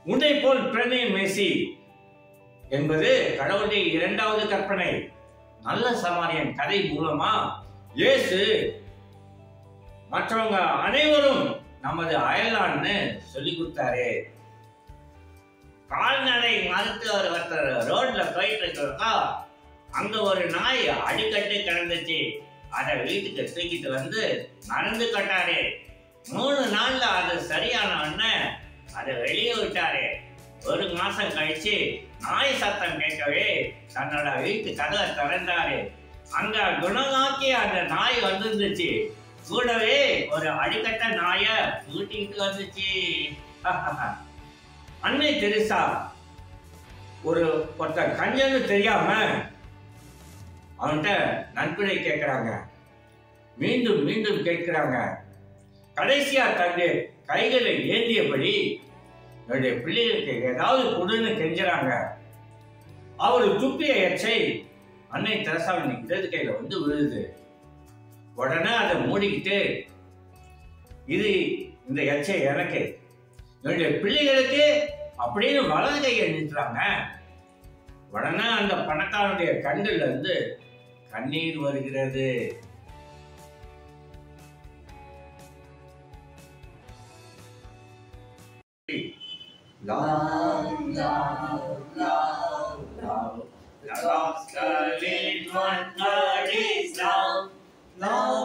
உன்னை போல் பிரேமை மெசி என்பது கடவுளுடைய இரண்டாவது கற்பனை. நல்ல சமாரியன் கதை மூலமா இயேசு மற்றவங்க அனைவரும் நமது அயலான்னு சொல்லி கொடுத்தாரு. கால்நடை மருத்துவர் ஒருத்தர் ரோட்ல போயிட்டு இருக்கிறதா அங்க ஒரு நாய் அடிக்கட்டு கிடந்துச்சு. அதை வீட்டுக்கு தூக்கிட்டு வந்து மருந்து கட்டாரு. 3 நாள்ல அது சரியான உடனே அதை வெளியே விட்டாரு. 1 மாசம் கழிச்சு நாய் சத்தம் கேட்கவே தன்னோட வீட்டு கதவை திறந்தாரு. அங்க குணமாக்கி அந்த நாய் வந்துருந்துச்சு. கூடவே ஒரு அடிக்கட்ட நாய கூட்டிட்டு வந்துச்சு. அன்னை தெரசா ஒருத்தர் கஞ்சன்னு தெரியாம அவன்கிட்ட நன்கொடை கேட்கிறாங்க. மீண்டும் மீண்டும் கேட்கிறாங்க. கடைசியா தன்னுடைய கைகளை ஏந்தியபடி என்னுடைய பிள்ளைகளுக்கு ஏதாவது கொடுன்னு கெஞ்சுறாங்க. அவரு துப்பிய எச்சை அன்னை தெரசாவின் இடது கையில வந்து விழுது. உடனே அதை மூடிக்கிட்டு இது இந்த எச்சை எனக்கு என்னுடைய பிள்ளைகளுக்கு அப்படின்னு வலது கையை நிறுத்துறாங்க. உடனே அந்த பணக்காரனுடைய கண்கள்ல இருந்து கண்ணீர் வருகிறது. Love, love, love, love. The gospel in one word is love. Love.